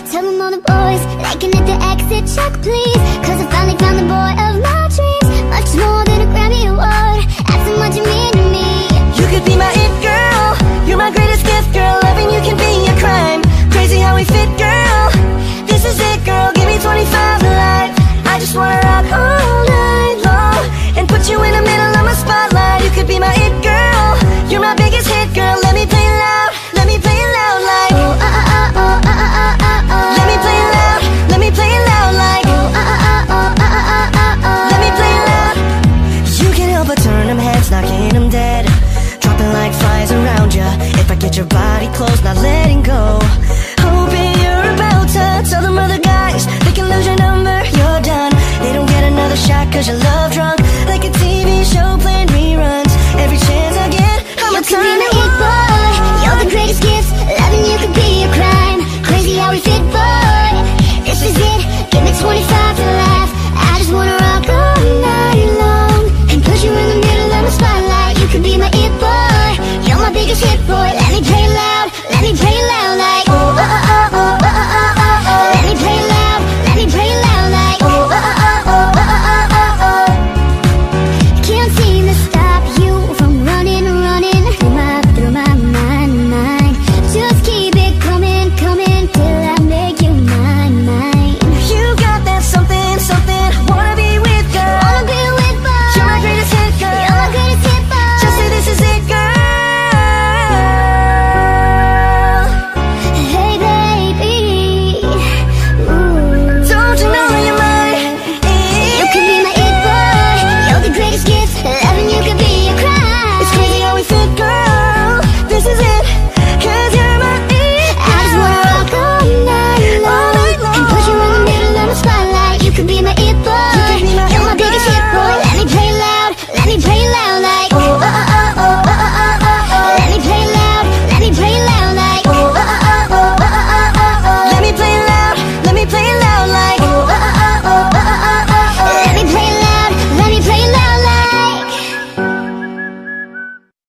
Tell them all the boys they can hit the exit check, please. Cause I finally found the boy of my dreams. Much more than a Grammy award. That's how much you mean to me. You could be my it girl. You're my greatest gift, girl. Loving you can be a crime. Crazy how we fit, girl. This is it, girl. Give me 25 to life. I just wanna rock all night long and put you in the middle of my spotlight. You could be my it girl. You're my biggest hit, girl. Let me play loud. Let me play it loud like oh, let me play it loud. Let me play it loud like oh, let me play it loud. You can't help but turn them heads, knocking them dead, dropping like flies around ya. If I get your body close, not letting go. Hoping you're about to tell them other guys they can lose your number, you're done. They don't get another shot cause you're